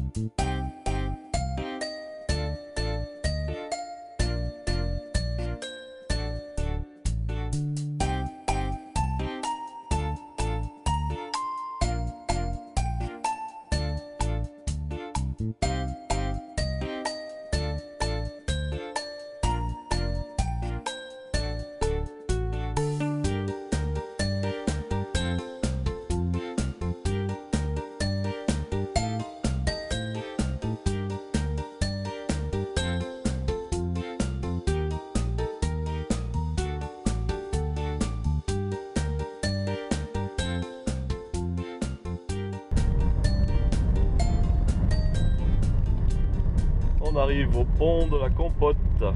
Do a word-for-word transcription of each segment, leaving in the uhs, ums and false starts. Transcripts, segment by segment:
On arrive au pont de la Compote.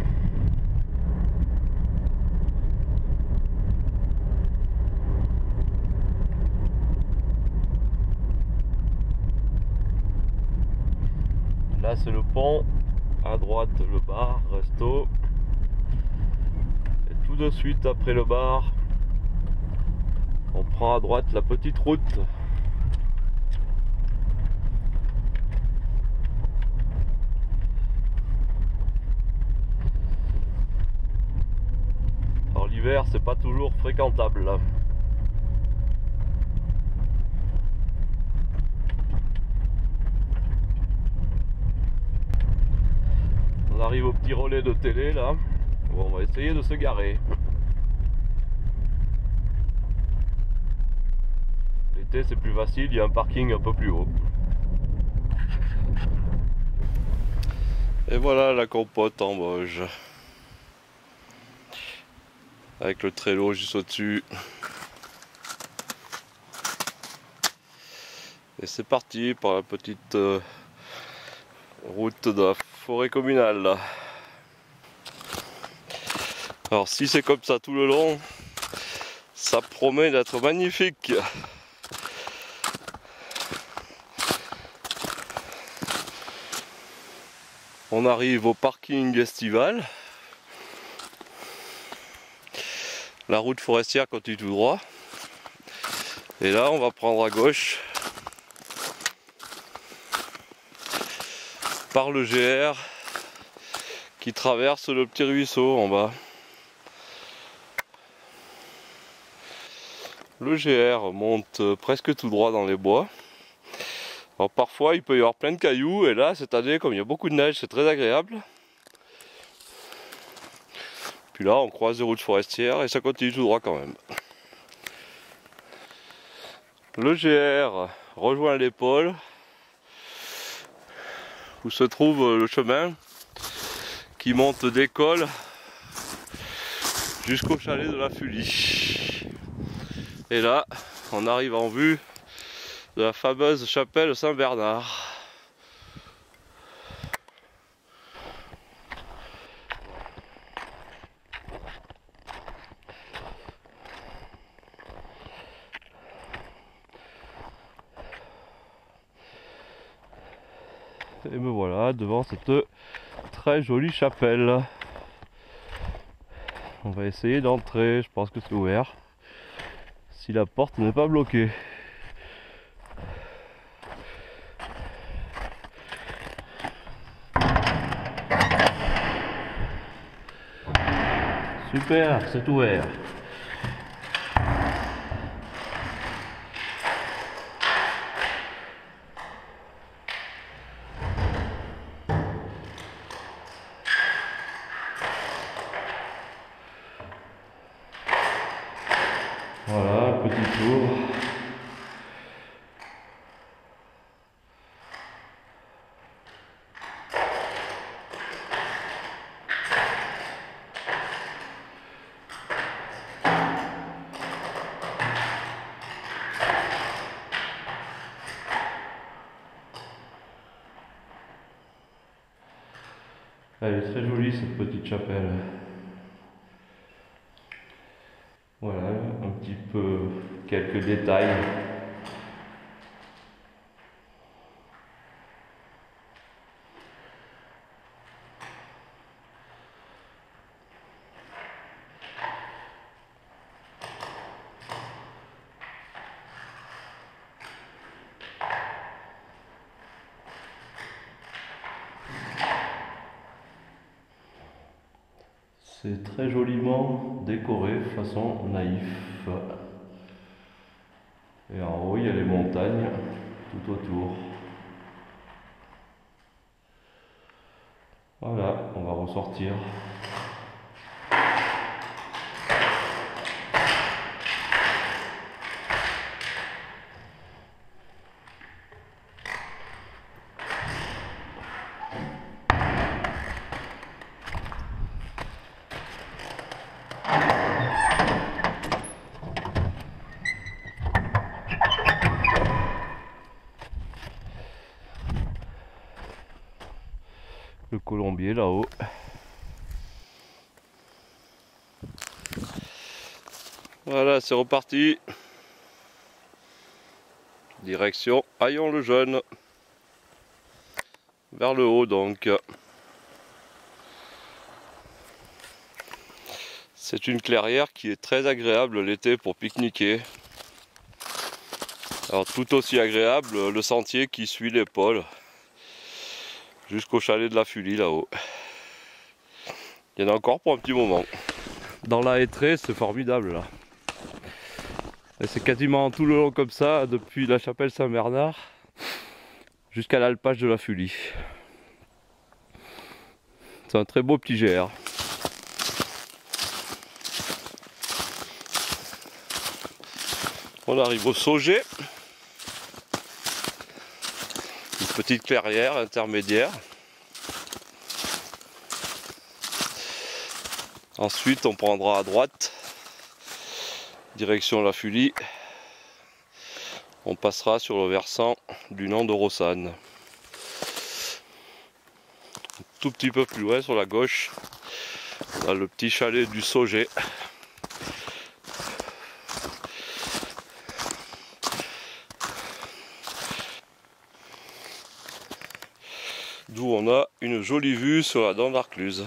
Là c'est le pont, à droite le bar, resto. Et tout de suite après le bar, on prend à droite la petite route. Alors l'hiver c'est pas toujours fréquentable. On arrive au petit relais de télé là, où on va essayer de se garer. L'été c'est plus facile, il y a un parking un peu plus haut. Et voilà la Compote en Vosges. Avec le traîneau juste au-dessus. Et c'est parti pour la petite euh, route de la forêt communale. Alors si c'est comme ça tout le long, ça promet d'être magnifique. On arrive au parking estival. La route forestière continue tout droit. Et là on va prendre à gauche par le G R qui traverse le petit ruisseau en bas. Le G R monte presque tout droit dans les bois. Alors parfois il peut y avoir plein de cailloux et là cette année comme il y a beaucoup de neige c'est très agréable. Puis là on croise des routes forestières et ça continue tout droit quand même. Le G R rejoint l'épaule où se trouve le chemin qui monte d'école jusqu'au chalet de la Fulie. Et là on arrive en vue de la fameuse chapelle Saint-Bernard. Et me voilà devant cette très jolie chapelle. On va essayer d'entrer, je pense que c'est ouvert. Si la porte n'est pas bloquée. Super, c'est ouvert. Voilà, petit tour. Elle est très jolie cette petite chapelle. Voilà, un petit peu quelques détails. C'est très joliment décoré façon naïf. Et en haut il y a les montagnes tout autour. Voilà, on va ressortir. Le colombier là-haut. Voilà, c'est reparti. Direction Haillons-le-Jeune. Vers le haut donc. C'est une clairière qui est très agréable l'été pour pique-niquer. Alors tout aussi agréable le sentier qui suit l'épaule jusqu'au chalet de la Fulie là-haut. Il y en a encore pour un petit moment. Dans la hêtraie, c'est formidable là. Et c'est quasiment tout le long comme ça, depuis la chapelle Saint-Bernard jusqu'à l'alpage de la Fulie. C'est un très beau petit G R. On arrive au Sauget. Une petite clairière intermédiaire. Ensuite, on prendra à droite, direction la Fulie. On passera sur le versant du Nant de Rossanne. Un tout petit peu plus loin, sur la gauche, on a le petit chalet du Sauget. D'où on a une jolie vue sur la dent d'Arcluse.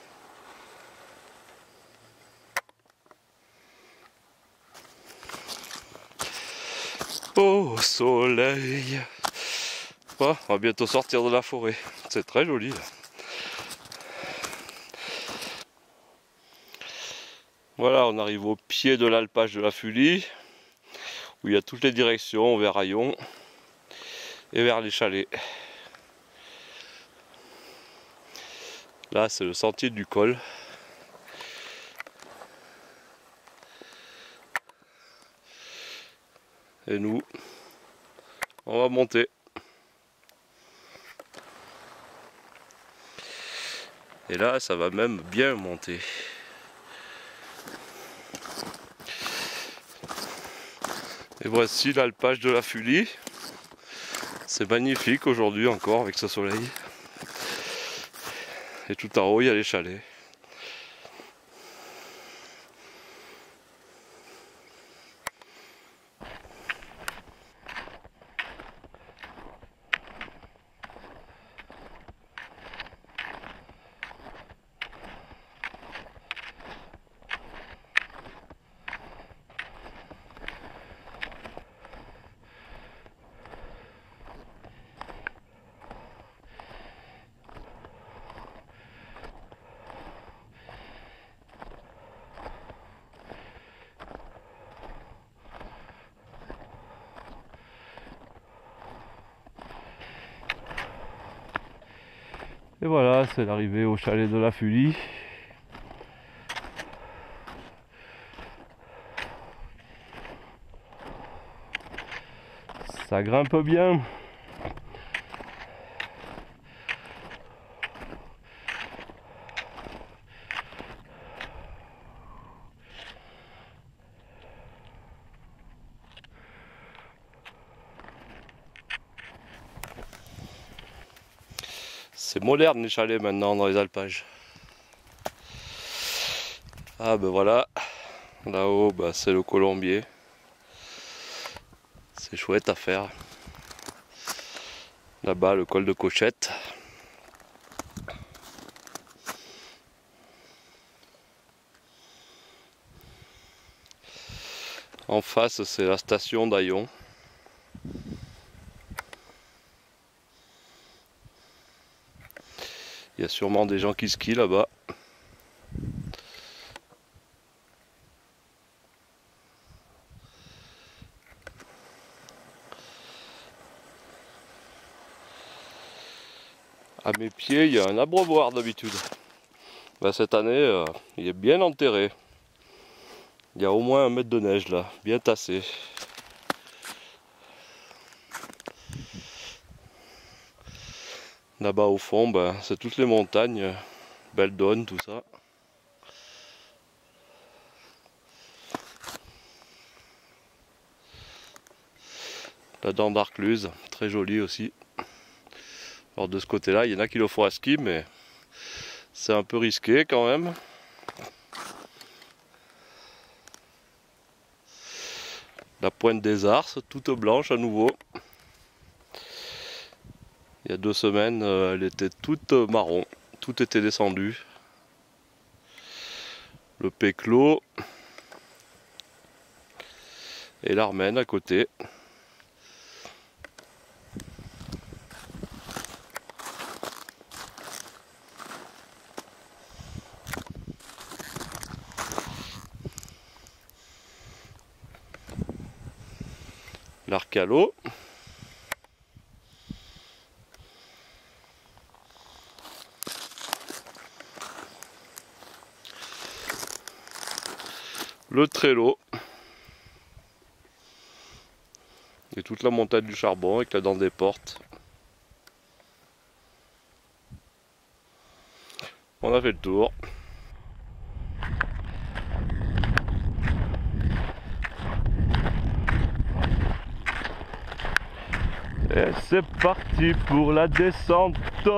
Au soleil. Oh, on va bientôt sortir de la forêt. C'est très joli là. Voilà, on arrive au pied de l'alpage de la Fulie, où il y a toutes les directions vers Haillons et vers les chalets. Là, c'est le sentier du col. Et nous, on va monter. Et là, ça va même bien monter. Et voici l'alpage de la Fulie. C'est magnifique aujourd'hui encore avec ce soleil. Et tout en haut, il y a les chalets. Et voilà, c'est l'arrivée au chalet de la Fulie. Ça grimpe bien. C'est moderne les chalets maintenant dans les alpages. Ah ben voilà, là-haut bah, c'est le colombier. C'est chouette à faire. Là-bas le col de Cochette. En face c'est la station d'Haillons. Il y a sûrement des gens qui skient là-bas. À mes pieds, il y a un abreuvoir d'habitude. Ben, cette année, euh, il est bien enterré. Il y a au moins un mètre de neige là, bien tassé. Là-bas au fond, ben, c'est toutes les montagnes, Beldon, tout ça. La dent d'Arcluse, très jolie aussi. Alors de ce côté-là, il y en a qui le font à ski, mais c'est un peu risqué quand même. La pointe des Arces, toute blanche à nouveau. Il y a deux semaines, elle était toute marron, tout était descendu. Le Péclo et l'Armène à côté. L'Arcalo. Le Trello. Et toute la montagne du Charbon avec la dent des Portes. On a fait le tour. Et c'est parti pour la descente.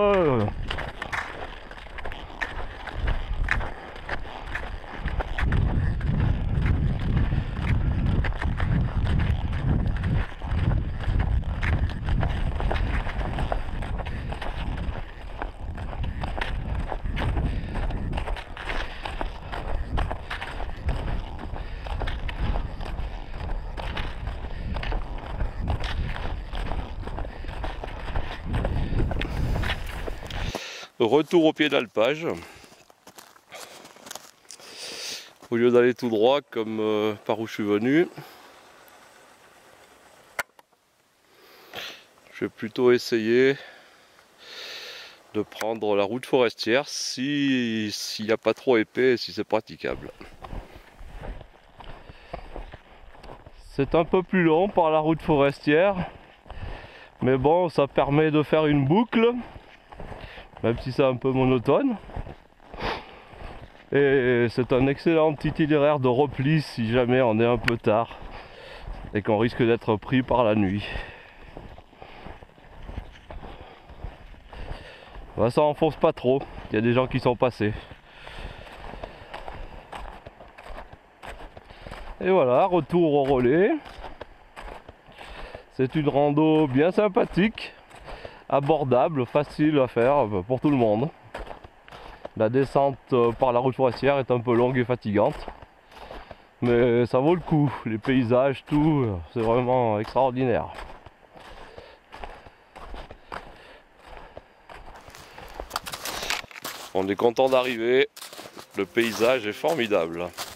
Retour au pied d'Alpage. Au lieu d'aller tout droit comme euh, par où je suis venu, je vais plutôt essayer de prendre la route forestière si s'il n'y a pas trop épais et si c'est praticable. C'est un peu plus long par la route forestière, mais bon, ça permet de faire une boucle, même si c'est un peu monotone. Et c'est un excellent itinéraire de repli si jamais on est un peu tard et qu'on risque d'être pris par la nuit. Ben, ça enfonce pas trop, il y a des gens qui sont passés. Et voilà, retour au relais. C'est une rando bien sympathique, abordable, facile à faire pour tout le monde. La descente par la route forestière est un peu longue et fatigante, mais ça vaut le coup. Les paysages, tout, c'est vraiment extraordinaire. On est content d'arriver, le paysage est formidable.